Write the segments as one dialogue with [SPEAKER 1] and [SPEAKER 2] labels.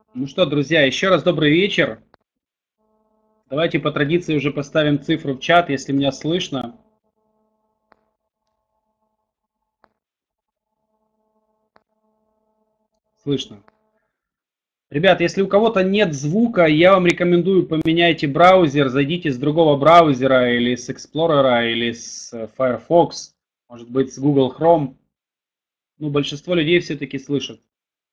[SPEAKER 1] Ну что, друзья, еще раз добрый вечер. Давайте по традиции уже поставим цифру в чат, если меня слышно. Слышно. Ребят, если у кого-то нет звука, я вам рекомендую поменяйте браузер, зайдите с другого браузера или с Explorer, или с Firefox, может быть с Google Chrome. Ну, большинство людей все-таки слышат.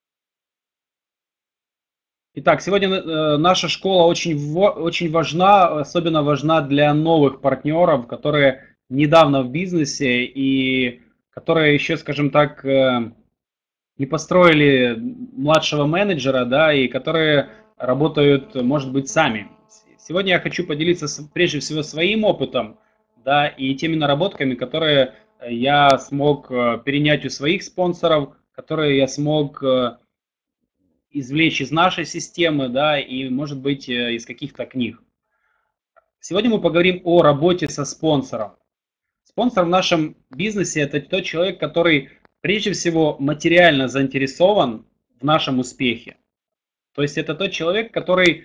[SPEAKER 1] Итак, сегодня наша школа очень важна, особенно важна для новых партнеров, которые недавно в бизнесе и которые еще, скажем так, не построили младшего менеджера, да, и которые работают, может быть, сами. Сегодня я хочу поделиться прежде всего своим опытом, да, и теми наработками, которые я смог перенять у своих спонсоров, которые я смог извлечь из нашей системы, да, и, может быть, из каких-то книг. Сегодня мы поговорим о работе со спонсором. Спонсор в нашем бизнесе – это тот человек, который прежде всего материально заинтересован в нашем успехе. То есть это тот человек, который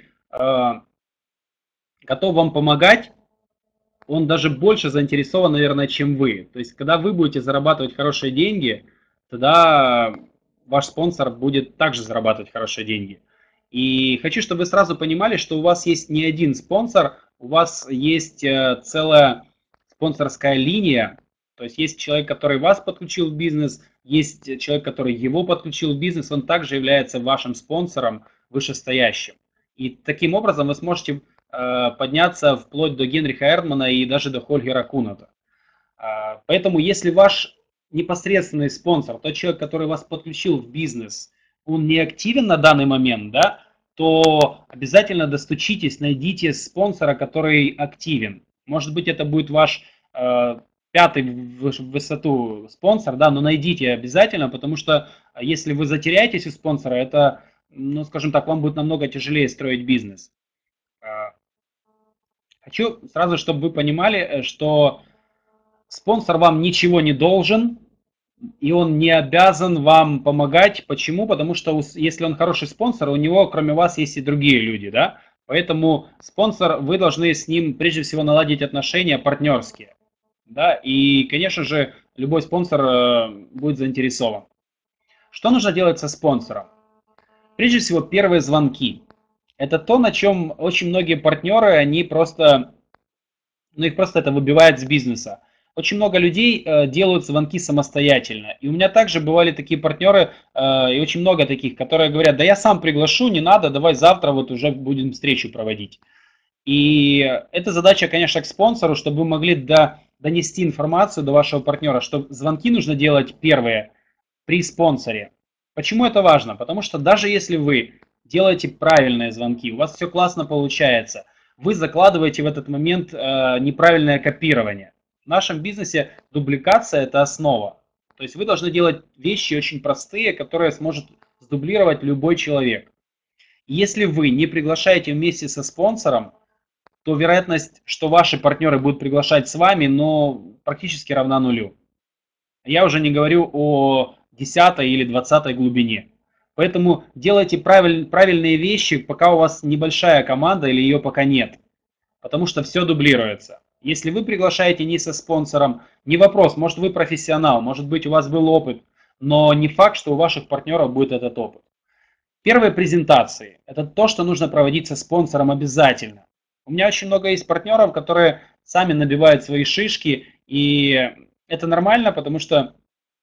[SPEAKER 1] готов вам помогать, он даже больше заинтересован, наверное, чем вы. То есть когда вы будете зарабатывать хорошие деньги, тогда ваш спонсор будет также зарабатывать хорошие деньги. И хочу, чтобы вы сразу понимали, что у вас есть не один спонсор, у вас есть целая спонсорская линия. То есть есть человек, который вас подключил в бизнес, есть человек, который его подключил в бизнес, он также является вашим спонсором вышестоящим. И таким образом вы сможете подняться вплоть до Генриха Эрдмана и даже до Хольгера Куната. Поэтому если ваш непосредственный спонсор, тот человек, который вас подключил в бизнес, он не активен на данный момент, да, то обязательно достучитесь, найдите спонсора, который активен. Может быть, это будет ваш пятый в высоту спонсор, да, но найдите обязательно, потому что если вы затеряетесь у спонсора, это, ну, скажем так, вам будет намного тяжелее строить бизнес. Хочу сразу, чтобы вы понимали, что спонсор вам ничего не должен, и он не обязан вам помогать. Почему? Потому что если он хороший спонсор, у него кроме вас есть и другие люди, да? Поэтому спонсор, вы должны с ним прежде всего наладить отношения партнерские, да? И, конечно же, любой спонсор будет заинтересован. Что нужно делать со спонсором? Прежде всего, первые звонки. Это то, на чем очень многие партнеры, они просто, ну их просто это выбивает с бизнеса. Очень много людей делают звонки самостоятельно. И у меня также бывали такие партнеры, и очень много таких, которые говорят, да я сам приглашу, не надо, давай завтра вот уже будем встречу проводить. И это задача, конечно, к спонсору, чтобы вы могли донести информацию до вашего партнера, что звонки нужно делать первые при спонсоре. Почему это важно? Потому что даже если вы делаете правильные звонки, у вас все классно получается, вы закладываете в этот момент неправильное копирование. В нашем бизнесе дубликация – это основа. То есть вы должны делать вещи очень простые, которые сможет сдублировать любой человек. Если вы не приглашаете вместе со спонсором, то вероятность, что ваши партнеры будут приглашать с вами, но практически равна нулю. Я уже не говорю о 10 или 20 глубине. Поэтому делайте правильные вещи, пока у вас небольшая команда или ее пока нет. Потому что все дублируется. Если вы приглашаете не со спонсором, не вопрос, может вы профессионал, может быть у вас был опыт, но не факт, что у ваших партнеров будет этот опыт. Первые презентации – это то, что нужно проводить со спонсором обязательно. У меня очень много есть партнеров, которые сами набивают свои шишки, и это нормально, потому что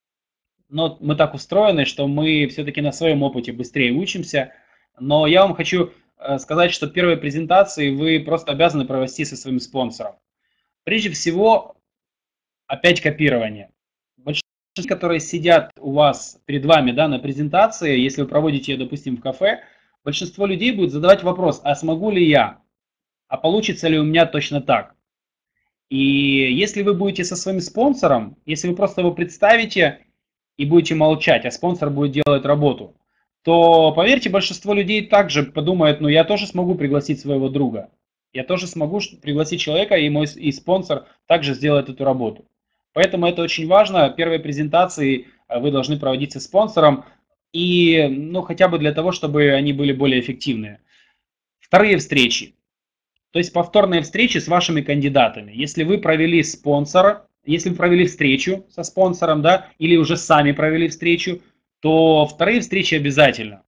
[SPEAKER 1] мы так устроены, что мы все-таки на своем опыте быстрее учимся. Но я вам хочу сказать, что первые презентации вы просто обязаны провести со своим спонсором. Прежде всего, опять копирование. Большинство, которые сидят у вас перед вами, да, на презентации, если вы проводите ее, допустим, в кафе, большинство людей будет задавать вопрос, а смогу ли я? А получится ли у меня точно так? И если вы будете со своим спонсором, если вы просто его представите и будете молчать, а спонсор будет делать работу, то, поверьте, большинство людей также подумает, ну я тоже смогу пригласить своего друга. Я тоже смогу пригласить человека, и мой спонсор также сделает эту работу. Поэтому это очень важно. Первые презентации вы должны проводить со спонсором. и, ну, хотя бы для того, чтобы они были более эффективные. Вторые встречи. То есть повторные встречи с вашими кандидатами. Если вы провели спонсора, если вы провели встречу со спонсором, да, или уже сами провели встречу, то вторые встречи обязательно.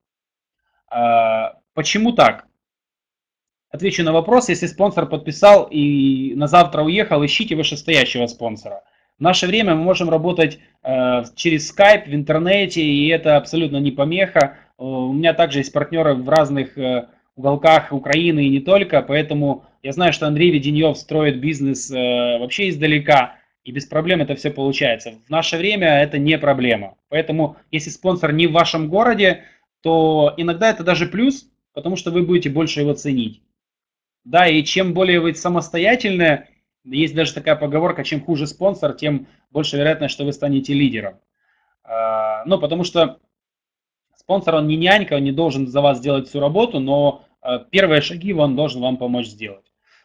[SPEAKER 1] Почему так? Отвечу на вопрос. Если спонсор подписал и на завтра уехал, ищите вышестоящего спонсора. В наше время мы можем работать через Skype в интернете, и это абсолютно не помеха. У меня также есть партнеры в разных уголках Украины и не только, поэтому я знаю, что Андрей Веденьев строит бизнес вообще издалека, и без проблем это все получается. В наше время это не проблема. Поэтому, если спонсор не в вашем городе, то иногда это даже плюс, потому что вы будете больше его ценить. Да, и чем более вы самостоятельные, есть даже такая поговорка, чем хуже спонсор, тем больше вероятность, что вы станете лидером. Ну, потому что спонсор, он не нянька, он не должен за вас делать всю работу, но первые шаги он должен вам помочь сделать.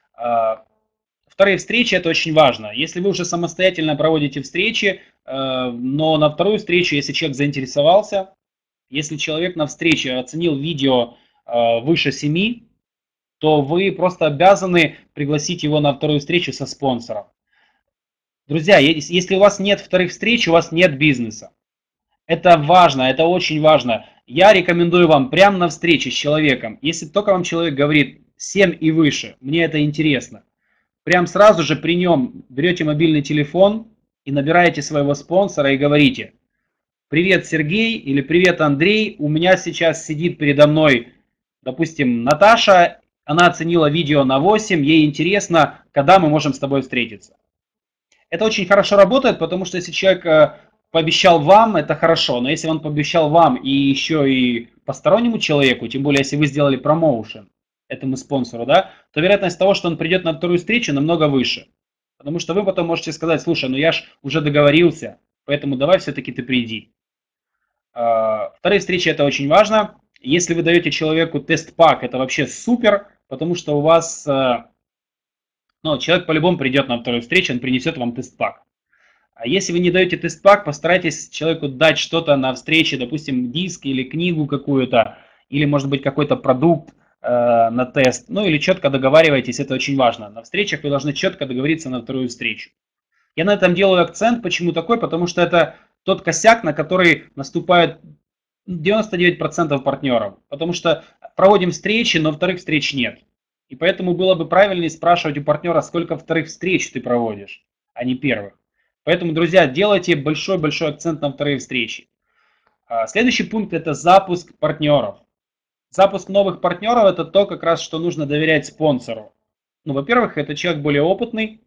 [SPEAKER 1] Вторые встречи – это очень важно. Если вы уже самостоятельно проводите встречи, но на вторую встречу, если человек заинтересовался, если человек на встрече оценил видео выше 7, то вы просто обязаны пригласить его на вторую встречу со спонсором. Друзья, если у вас нет вторых встреч, у вас нет бизнеса. Это важно, это очень важно. Я рекомендую вам прямо на встрече с человеком, если только вам человек говорит 7 и выше, мне это интересно, прям сразу же при нем берете мобильный телефон и набираете своего спонсора и говорите: привет, Сергей, или привет, Андрей, у меня сейчас сидит передо мной, допустим, Наташа, она оценила видео на 8, ей интересно, когда мы можем с тобой встретиться. Это очень хорошо работает, потому что если человек пообещал вам, это хорошо, но если он пообещал вам и еще и постороннему человеку, тем более если вы сделали промоушен этому спонсору, да, то вероятность того, что он придет на вторую встречу, намного выше. Потому что вы потом можете сказать: слушай, ну я ж уже договорился, поэтому давай все-таки ты приди. Вторые встречи — это очень важно. Если вы даете человеку тест-пак, это вообще супер, потому что у вас, ну, человек по-любому придет на вторую встречу, он принесет вам тест-пак. А если вы не даете тест-пак, постарайтесь человеку дать что-то на встрече, допустим, диск или книгу какую-то, или, может быть, какой-то продукт на тест. Ну, или четко договаривайтесь, это очень важно. На встречах вы должны четко договориться на вторую встречу. Я на этом делаю акцент. Почему такой? Потому что это тот косяк, на который наступают 99% партнеров. Потому что проводим встречи, но вторых встреч нет. И поэтому было бы правильнее спрашивать у партнера, сколько вторых встреч ты проводишь, а не первых. Поэтому, друзья, делайте большой-большой акцент на вторые встречи. Следующий пункт – это запуск партнеров. Запуск новых партнеров – это то, как раз, что нужно доверять спонсору. Ну, во-первых, это человек более опытный.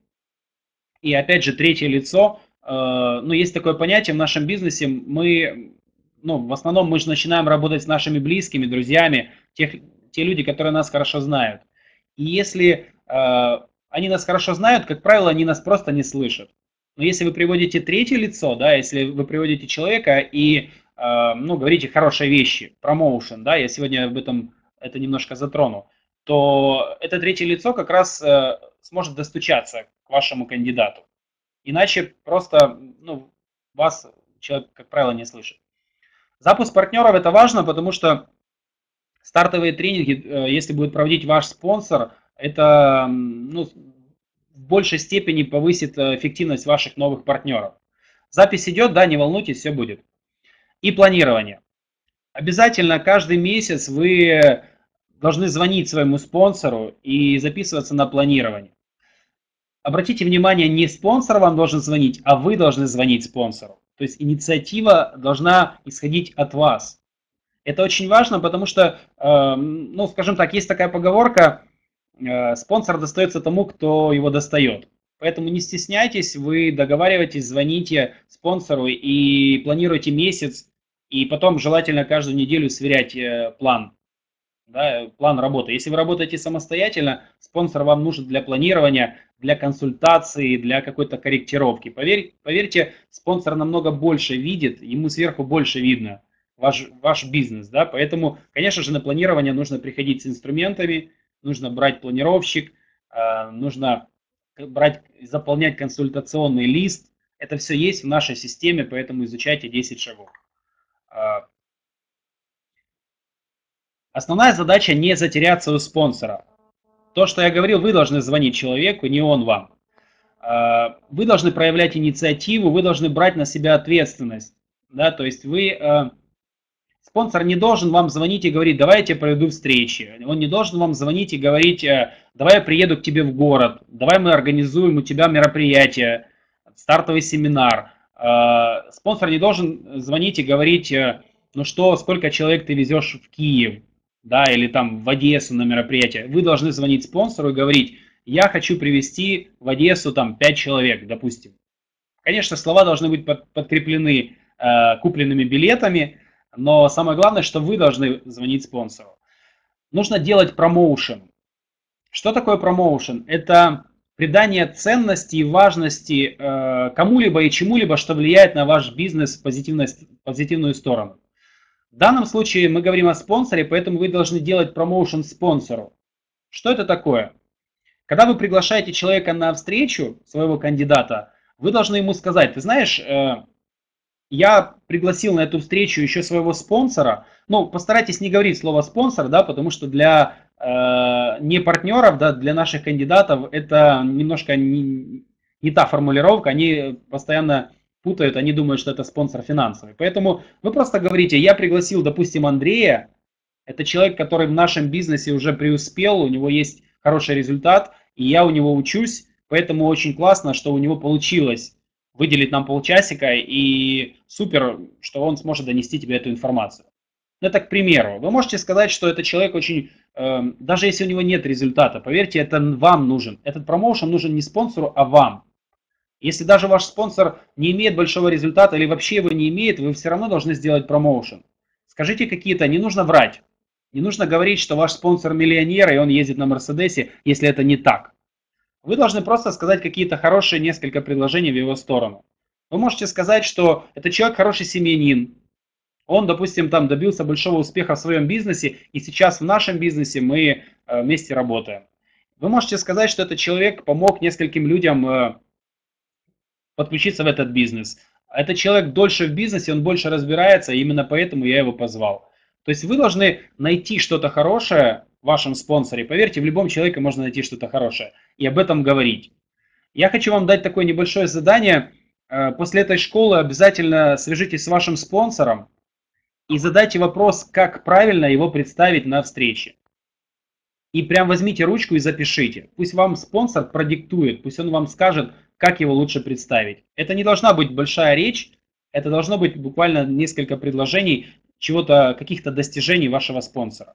[SPEAKER 1] И опять же, третье лицо. Ну, есть такое понятие в нашем бизнесе. Мы, ну, в основном мы же начинаем работать с нашими близкими, друзьями, те люди, которые нас хорошо знают. И если они нас хорошо знают, как правило, они нас просто не слышат. Но если вы приводите третье лицо, да, если вы приводите человека и, ну, говорите хорошие вещи, промоушен, да, я сегодня об этом это немножко затрону, то это третье лицо как раз сможет достучаться к вашему кандидату. Иначе просто, ну, вас человек, как правило, не слышит. Запуск партнеров — это важно, потому что стартовые тренинги, если будет проводить ваш спонсор, это, ну, в большей степени повысит эффективность ваших новых партнеров. Запись идет, да, не волнуйтесь, все будет. И планирование. Обязательно каждый месяц вы должны звонить своему спонсору и записываться на планирование. Обратите внимание, не спонсор вам должен звонить, а вы должны звонить спонсору. То есть инициатива должна исходить от вас. Это очень важно, потому что, ну, скажем так, есть такая поговорка: спонсор достается тому, кто его достает. Поэтому не стесняйтесь, вы договаривайтесь, звоните спонсору и планируйте месяц, и потом желательно каждую неделю сверять план, да, план работы. Если вы работаете самостоятельно, спонсор вам нужен для планирования, для консультации, для какой-то корректировки. Поверьте, спонсор намного больше видит, ему сверху больше видно ваш бизнес. Да? Поэтому, конечно же, на планирование нужно приходить с инструментами, нужно брать планировщик, нужно заполнять консультационный лист. Это все есть в нашей системе, поэтому изучайте 10 шагов. Основная задача не затеряться у спонсора. То, что я говорил, вы должны звонить человеку, не он вам. Вы должны проявлять инициативу, вы должны брать на себя ответственность. Да, то есть спонсор не должен вам звонить и говорить, давай я тебе проведу встречи. Он не должен вам звонить и говорить, давай я приеду к тебе в город, давай мы организуем у тебя мероприятие, стартовый семинар. Спонсор не должен звонить и говорить, ну что, сколько человек ты везешь в Киев, да, или там в Одессу на мероприятие. Вы должны звонить спонсору и говорить, я хочу привезти в Одессу там 5 человек, допустим. Конечно, слова должны быть подкреплены купленными билетами, но самое главное, что вы должны звонить спонсору. Нужно делать промоушен. Что такое промоушен? Это придание ценности и важности кому-либо и чему-либо, что влияет на ваш бизнес в позитивную сторону. В данном случае мы говорим о спонсоре, поэтому вы должны делать промоушен спонсору. Что это такое? Когда вы приглашаете человека на встречу, своего кандидата, вы должны ему сказать, ты знаешь, я пригласил на эту встречу еще своего спонсора. Ну, постарайтесь не говорить слово спонсор, да, потому что для не партнеров, да, для наших кандидатов это немножко не та формулировка, они постоянно путают, они думают, что это спонсор финансовый. Поэтому вы просто говорите, я пригласил, допустим, Андрея, это человек, который в нашем бизнесе уже преуспел, у него есть хороший результат, и я у него учусь, поэтому очень классно, что у него получилось выделить нам полчасика, и супер, что он сможет донести тебе эту информацию. Это к примеру. Вы можете сказать, что этот человек очень, даже если у него нет результата, поверьте, это вам нужен. Этот промоушен нужен не спонсору, а вам. Если даже ваш спонсор не имеет большого результата или вообще его не имеет, вы все равно должны сделать промоушен. Скажите какие-то, не нужно врать. Не нужно говорить, что ваш спонсор миллионер, и он ездит на Мерседесе, если это не так. Вы должны просто сказать какие-то хорошие несколько предложений в его сторону. Вы можете сказать, что этот человек хороший семьянин. Он, допустим, там добился большого успеха в своем бизнесе, и сейчас в нашем бизнесе мы вместе работаем. Вы можете сказать, что этот человек помог нескольким людям подключиться в этот бизнес. Этот человек дольше в бизнесе, он больше разбирается, и именно поэтому я его позвал. То есть вы должны найти что-то хорошее в вашем спонсоре. Поверьте, в любом человеке можно найти что-то хорошее и об этом говорить. Я хочу вам дать такое небольшое задание. После этой школы обязательно свяжитесь с вашим спонсором и задайте вопрос, как правильно его представить на встрече. И прям возьмите ручку и запишите. Пусть вам спонсор продиктует, пусть он вам скажет, как его лучше представить. Это не должна быть большая речь, это должно быть буквально несколько предложений, чего-то, каких-то достижений вашего спонсора.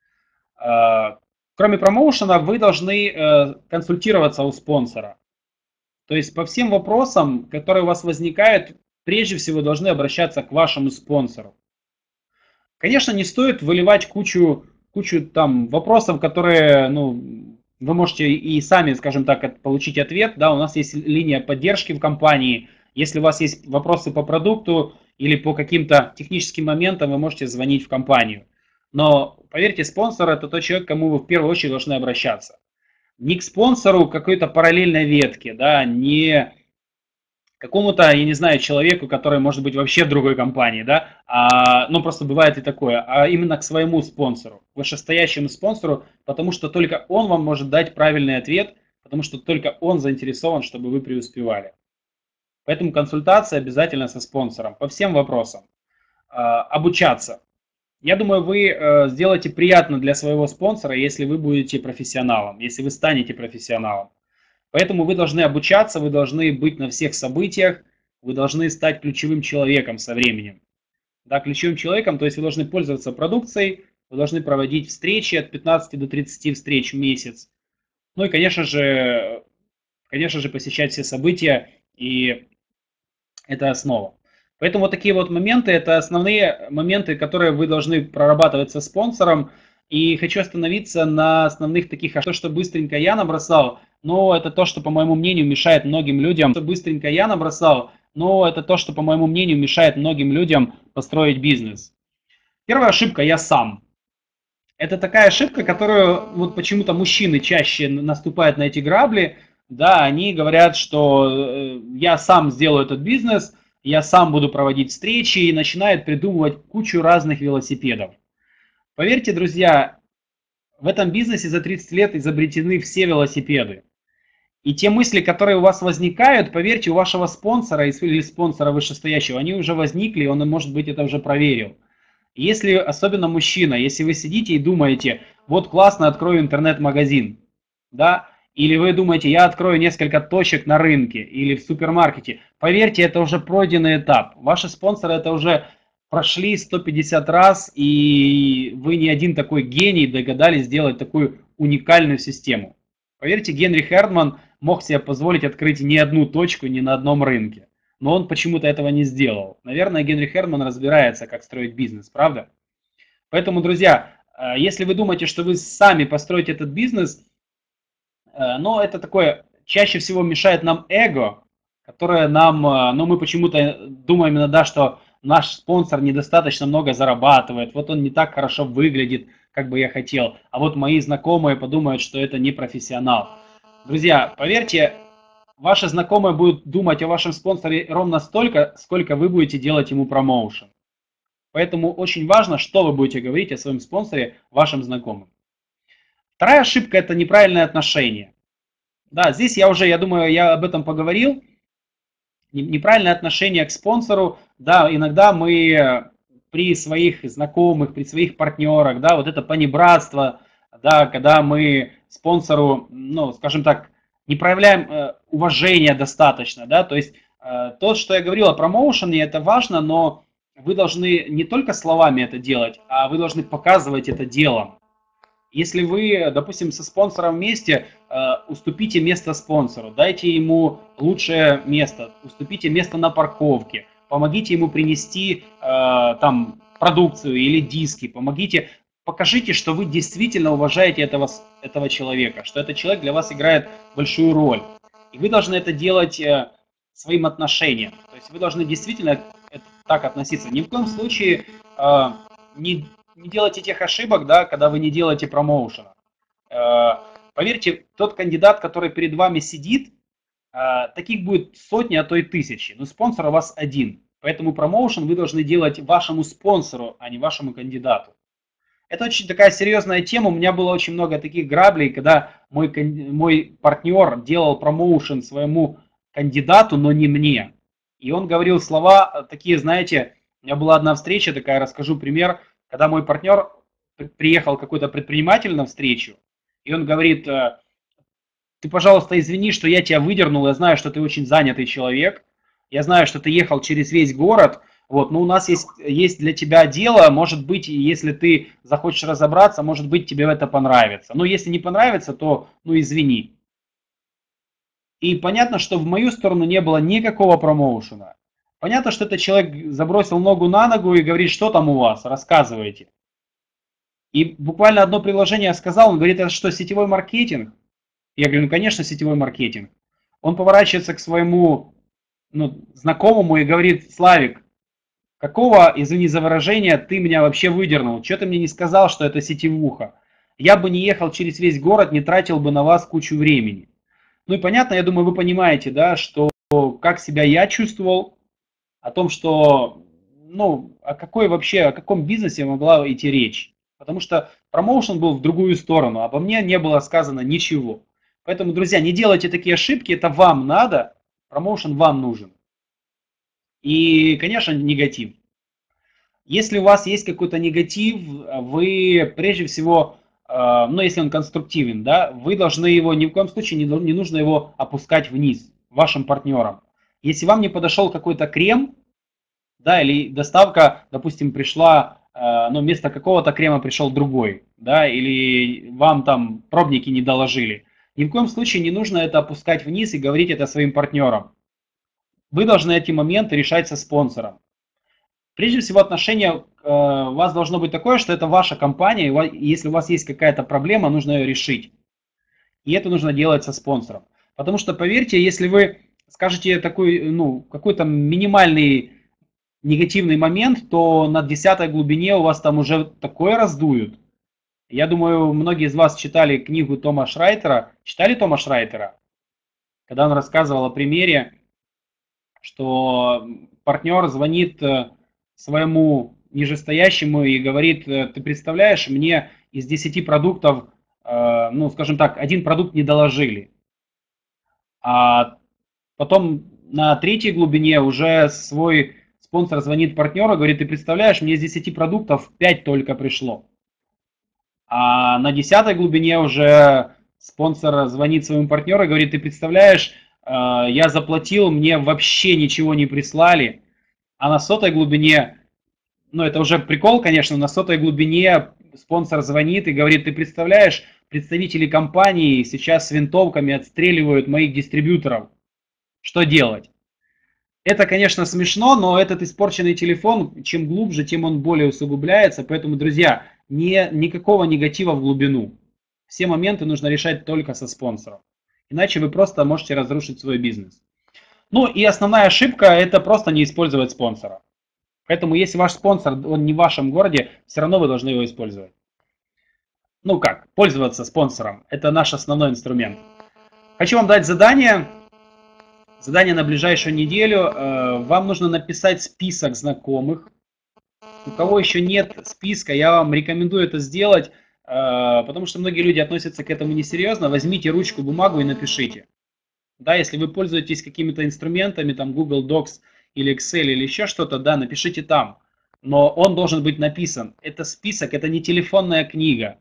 [SPEAKER 1] Кроме промоушена, вы должны консультироваться у спонсора. То есть по всем вопросам, которые у вас возникают, прежде всего должны обращаться к вашему спонсору. Конечно, не стоит выливать кучу там вопросов, которые, ну, вы можете и сами, скажем так, получить ответ. Да, у нас есть линия поддержки в компании. Если у вас есть вопросы по продукту или по каким-то техническим моментам, вы можете звонить в компанию. Но поверьте, спонсор это тот человек, к кому вы в первую очередь должны обращаться. Не к спонсору какой-то параллельной ветки, да, не какому-то, я не знаю, человеку, который может быть вообще в другой компании, да, ну просто бывает и такое, а именно к своему спонсору, вышестоящему спонсору, потому что только он вам может дать правильный ответ, потому что только он заинтересован, чтобы вы преуспевали. Поэтому консультация обязательно со спонсором по всем вопросам. Обучаться. Я думаю, вы сделаете приятно для своего спонсора, если вы будете профессионалом, если вы станете профессионалом. Поэтому вы должны обучаться, вы должны быть на всех событиях, вы должны стать ключевым человеком со временем. Да, ключевым человеком, то есть вы должны пользоваться продукцией, вы должны проводить встречи от 15 до 30 встреч в месяц. Ну и, конечно же, посещать все события, и это основа. Поэтому вот такие вот моменты, это основные моменты, которые вы должны прорабатывать со спонсором. И хочу остановиться на основных таких, то, что быстренько я набросал, но это то, что, по моему мнению, мешает многим людям. Построить бизнес. Первая ошибка – я сам. Это такая ошибка, которую вот почему-то мужчины чаще наступают на эти грабли. Да, они говорят, что я сам сделаю этот бизнес, я сам буду проводить встречи и начинают придумывать кучу разных велосипедов. Поверьте, друзья, в этом бизнесе за 30 лет изобретены все велосипеды. И те мысли, которые у вас возникают, поверьте, у вашего спонсора или спонсора вышестоящего, они уже возникли, и он, может быть, это уже проверил. Если, особенно мужчина, если вы сидите и думаете, вот классно, открою интернет-магазин, да, или вы думаете, я открою несколько точек на рынке или в супермаркете, поверьте, это уже пройденный этап. Ваши спонсоры это уже прошли 150 раз, и вы не один такой гений догадались сделать такую уникальную систему. Поверьте, Генри Хердман мог себе позволить открыть не одну точку ни на одном рынке. Но он почему-то этого не сделал. Наверное, Генри Хердман разбирается, как строить бизнес, правда? Поэтому, друзья, если вы думаете, что вы сами построите этот бизнес, но это такое, чаще всего мешает нам эго, которое нам, ну мы почему-то думаем иногда, что наш спонсор недостаточно много зарабатывает, вот он не так хорошо выглядит, как бы я хотел, а вот мои знакомые подумают, что это не профессионал. Друзья, поверьте, ваши знакомые будут думать о вашем спонсоре ровно столько, сколько вы будете делать ему промоушен. Поэтому очень важно, что вы будете говорить о своем спонсоре вашим знакомым. Вторая ошибка – это неправильное отношение. Да, здесь я думаю, я об этом поговорил. Неправильное отношение к спонсору. Да, иногда мы при своих знакомых, при своих партнерах, да, вот это понебратство, да, когда мы спонсору, ну, скажем так, не проявляем уважения достаточно, да, то есть то, что я говорил о промоушене, это важно, но вы должны не только словами это делать, а вы должны показывать это делом. Если вы, допустим, со спонсором вместе, уступите место спонсору, дайте ему лучшее место, уступите место на парковке, помогите ему принести там продукцию или диски, помогите, покажите, что вы действительно уважаете этого человека, что этот человек для вас играет большую роль. И вы должны это делать своим отношением. То есть вы должны действительно так относиться. Ни в коем случае не делайте тех ошибок, да, когда вы не делаете промоушена. Поверьте, тот кандидат, который перед вами сидит, таких будет сотни, а то и тысячи, но спонсор у вас один. Поэтому промоушен вы должны делать вашему спонсору, а не вашему кандидату. Это очень такая серьезная тема. У меня было очень много таких граблей, когда мой партнер делал промоушен своему кандидату, но не мне. И он говорил слова такие, знаете, у меня была одна встреча такая, расскажу пример, когда мой партнер приехал какой-то предприниматель на встречу, и он говорит, ты, пожалуйста, извини, что я тебя выдернул, я знаю, что ты очень занятый человек, я знаю, что ты ехал через весь город, вот, но у нас есть для тебя дело, может быть, если ты захочешь разобраться, может быть, тебе это понравится. Но если не понравится, то, ну, извини. И понятно, что в мою сторону не было никакого промоушена. Понятно, что этот человек забросил ногу на ногу и говорит, что там у вас, рассказывайте. И буквально одно предложение я сказал, он говорит, это что, сетевой маркетинг? Я говорю, ну, конечно, сетевой маркетинг. Он поворачивается к своему знакомому и говорит, Славик, какого, извини за выражение, ты меня вообще выдернул? Что ты мне не сказал, что это сетевуха? Я бы не ехал через весь город, не тратил бы на вас кучу времени. Ну и понятно, я думаю, вы понимаете, да, что как себя я чувствовал, о том, что, ну, о каком бизнесе могла идти речь. Потому что промоушен был в другую сторону, обо мне не было сказано ничего. Поэтому, друзья, не делайте такие ошибки, это вам надо, промоушен вам нужен. И, конечно, негатив. Если у вас есть какой-то негатив, вы прежде всего, ну если он конструктивен, да, вы должны его, ни в коем случае не нужно его опускать вниз вашим партнерам. Если вам не подошел какой-то крем, да, или доставка, допустим, пришла, но вместо какого-то крема пришел другой, да, или вам там пробники не доложили, ни в коем случае не нужно это опускать вниз и говорить это своим партнерам. Вы должны эти моменты решать со спонсором. Прежде всего, отношение у вас должно быть такое, что это ваша компания, и если у вас есть какая-то проблема, нужно ее решить. И это нужно делать со спонсором. Потому что, поверьте, если вы скажете такой, ну, какой-то минимальный негативный момент, то на 10 глубине у вас там уже такое раздуют. Я думаю, многие из вас читали книгу Тома Шрайтера. Читали Тома Шрайтера? Когда он рассказывал о примере, что партнер звонит своему нижестоящему и говорит: ты представляешь, мне из 10 продуктов, ну, скажем так, один продукт не доложили. А потом на третьей глубине уже свой спонсор звонит партнеру, говорит: ты представляешь, мне из 10 продуктов 5 только пришло. А на 10-й глубине уже спонсор звонит своему партнеру и говорит: ты представляешь, я заплатил, мне вообще ничего не прислали. А на 100-й глубине, ну это уже прикол, конечно, на 100-й глубине спонсор звонит и говорит: ты представляешь, представители компании сейчас с винтовками отстреливают моих дистрибьюторов. Что делать? Это, конечно, смешно, но этот испорченный телефон, чем глубже, тем он более усугубляется. Поэтому, друзья, никакого негатива в глубину. Все моменты нужно решать только со спонсором. Иначе вы просто можете разрушить свой бизнес. Ну и основная ошибка – это просто не использовать спонсора. Поэтому если ваш спонсор, он не в вашем городе, все равно вы должны его использовать. Ну как, пользоваться спонсором. Это наш основной инструмент. Хочу вам дать задание. Задание на ближайшую неделю. Вам нужно написать список знакомых. У кого еще нет списка, я вам рекомендую это сделать, потому что многие люди относятся к этому несерьезно. Возьмите ручку, бумагу и напишите. Да, если вы пользуетесь какими-то инструментами, там Google Docs или Excel или еще что-то, да, напишите там. Но он должен быть написан. Это список, это не телефонная книга.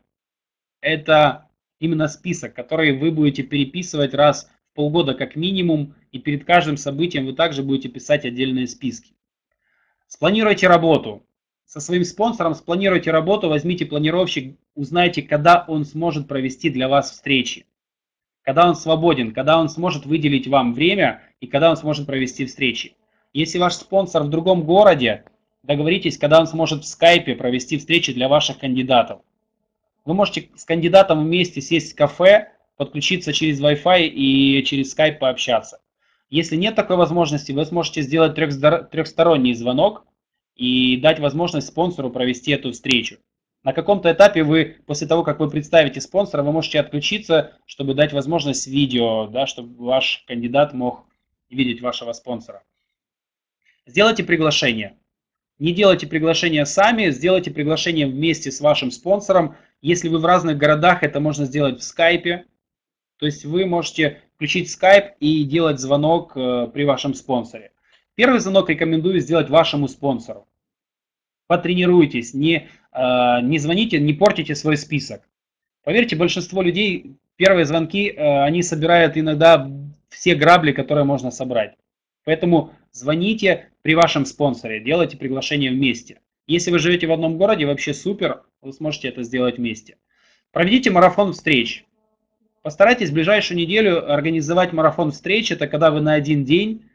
[SPEAKER 1] Это именно список, который вы будете переписывать раз в полгода как минимум, и перед каждым событием вы также будете писать отдельные списки. Спланируйте работу. Со своим спонсором спланируйте работу, возьмите планировщик, узнайте, когда он сможет провести для вас встречи. Когда он свободен, когда он сможет выделить вам время и когда он сможет провести встречи. Если ваш спонсор в другом городе, договоритесь, когда он сможет в скайпе провести встречи для ваших кандидатов. Вы можете с кандидатом вместе сесть в кафе, подключиться через Wi-Fi и через Skype пообщаться. Если нет такой возможности, вы сможете сделать трехсторонний звонок и дать возможность спонсору провести эту встречу. На каком-то этапе вы, после того, как вы представите спонсора, вы можете отключиться, чтобы дать возможность видео, да, чтобы ваш кандидат мог видеть вашего спонсора. Сделайте приглашение. Не делайте приглашение сами, сделайте приглашение вместе с вашим спонсором. Если вы в разных городах, это можно сделать в скайпе. То есть вы можете включить скайп и делать звонок при вашем спонсоре. Первый звонок рекомендую сделать вашему спонсору. Потренируйтесь, не звоните, не портите свой список. Поверьте, большинство людей, первые звонки, они собирают иногда все грабли, которые можно собрать. Поэтому звоните при вашем спонсоре, делайте приглашение вместе. Если вы живете в одном городе, вообще супер, вы сможете это сделать вместе. Проведите марафон встреч. Постарайтесь в ближайшую неделю организовать марафон встреч. Это когда вы на один день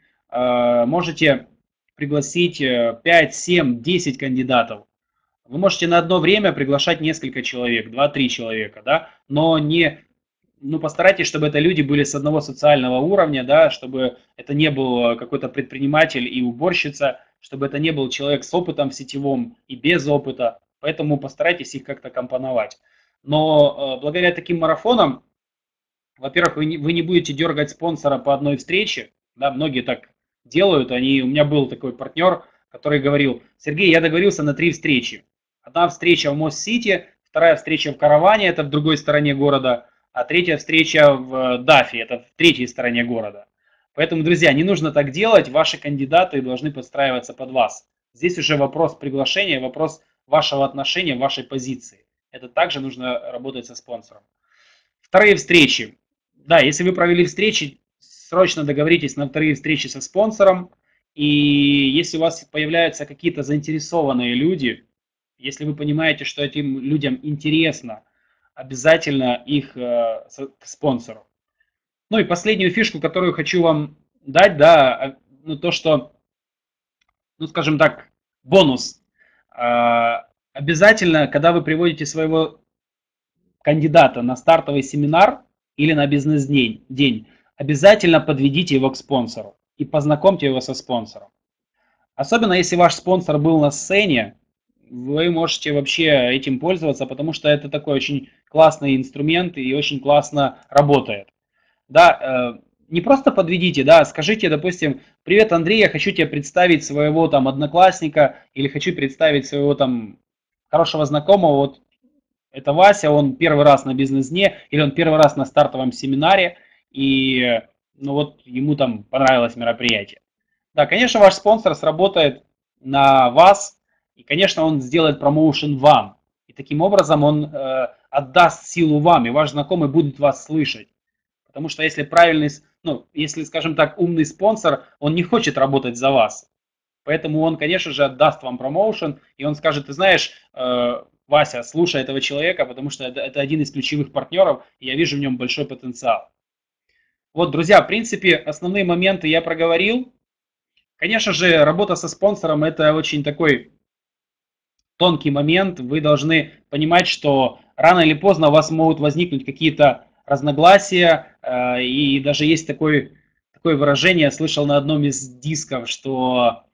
[SPEAKER 1] можете пригласить 5, 7, 10 кандидатов. Вы можете на одно время приглашать несколько человек, 2-3 человека, да, но постарайтесь, чтобы это люди были с одного социального уровня, да, чтобы это не был какой-то предприниматель и уборщица, чтобы это не был человек с опытом в сетевом и без опыта, поэтому постарайтесь их как-то компоновать. Но благодаря таким марафонам, во-первых, вы не будете дергать спонсора по одной встрече, да, многие так делают, у меня был такой партнер, который говорил: Сергей, я договорился на 3 встречи. Одна встреча в Мост-Сити, вторая встреча в Караване, это в другой стороне города, а третья встреча в Дафе, это в третьей стороне города. Поэтому, друзья, не нужно так делать, ваши кандидаты должны подстраиваться под вас. Здесь уже вопрос приглашения, вопрос вашего отношения, вашей позиции. Это также нужно работать со спонсором. Вторые встречи. Да, если вы провели встречи, срочно договоритесь на вторые встречи со спонсором. И если у вас появляются какие-то заинтересованные люди, если вы понимаете, что этим людям интересно, обязательно их к спонсору. Ну и последнюю фишку, которую хочу вам дать, да, то, что, скажем так, бонус. Обязательно, когда вы приводите своего кандидата на стартовый семинар или на бизнес-день, обязательно подведите его к спонсору и познакомьте его со спонсором. Особенно если ваш спонсор был на сцене, вы можете вообще этим пользоваться, потому что это такой очень классный инструмент и очень классно работает. Да, не просто подведите, да, скажите, допустим, привет, Андрей, я хочу тебе представить своего там одноклассника или хочу представить своего там хорошего знакомого, вот это Вася, он первый раз на бизнес-дне или он первый раз на стартовом семинаре, и ну вот ему там понравилось мероприятие. Да, конечно, ваш спонсор сработает на вас, и, конечно, он сделает промоушен вам. И таким образом он отдаст силу вам, и ваш знакомый будет вас слышать. Потому что если правильный, ну, если, скажем так, умный спонсор, он не хочет работать за вас. Поэтому он, конечно же, отдаст вам промоушен, и он скажет, ты знаешь, Вася, слушай этого человека, потому что это один из ключевых партнеров, и я вижу в нем большой потенциал. Вот, друзья, в принципе, основные моменты я проговорил. Конечно же, работа со спонсором – это очень такой тонкий момент. Вы должны понимать, что рано или поздно у вас могут возникнуть какие-то разногласия. И даже есть такое выражение, я слышал на одном из дисков, что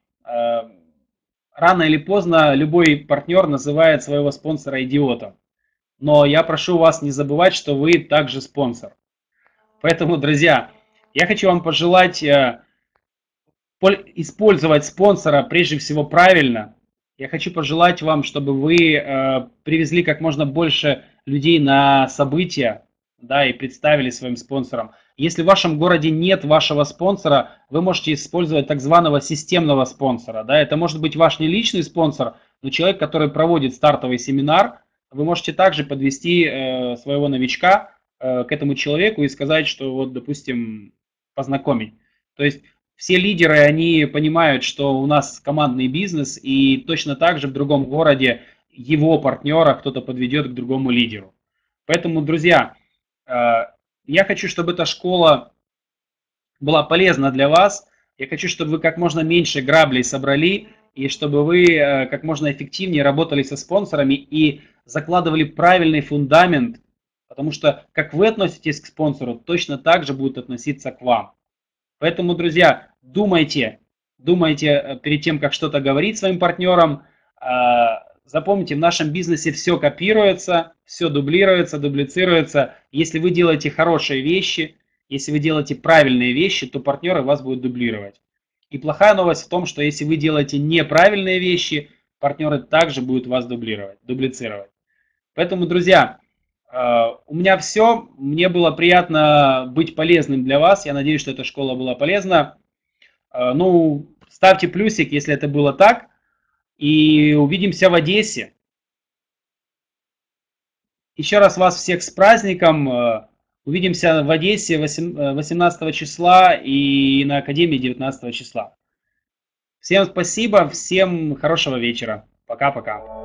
[SPEAKER 1] рано или поздно любой партнер называет своего спонсора идиотом. Но я прошу вас не забывать, что вы также спонсор. Поэтому, друзья, я хочу вам пожелать использовать спонсора прежде всего правильно. Я хочу пожелать вам, чтобы вы привезли как можно больше людей на события, да, и представили своим спонсором. Если в вашем городе нет вашего спонсора, вы можете использовать так званого системного спонсора. Да. Это может быть ваш не личный спонсор, но человек, который проводит стартовый семинар. Вы можете также подвести своего новичка к этому человеку и сказать, что вот, допустим, познакомить. То есть все лидеры, они понимают, что у нас командный бизнес, и точно так же в другом городе его партнера кто-то подведет к другому лидеру. Поэтому, друзья, я хочу, чтобы эта школа была полезна для вас. Я хочу, чтобы вы как можно меньше граблей собрали, и чтобы вы как можно эффективнее работали со спонсорами и закладывали правильный фундамент, потому что как вы относитесь к спонсору, точно так же будет относиться к вам. Поэтому, друзья, думайте перед тем, как что-то говорить своим партнерам. Запомните, в нашем бизнесе все копируется, все дублируется, дуплицируется. Если вы делаете хорошие вещи, если вы делаете правильные вещи, то партнеры вас будут дублировать. И плохая новость в том, что если вы делаете неправильные вещи, партнеры также будут вас дублицировать. Поэтому, друзья, у меня все. Мне было приятно быть полезным для вас. Я надеюсь, что эта школа была полезна. Ну, ставьте плюсик, если это было так. И увидимся в Одессе. Еще раз вас всех с праздником. Увидимся в Одессе 18 числа и на Академии 19 числа. Всем спасибо, всем хорошего вечера. Пока-пока.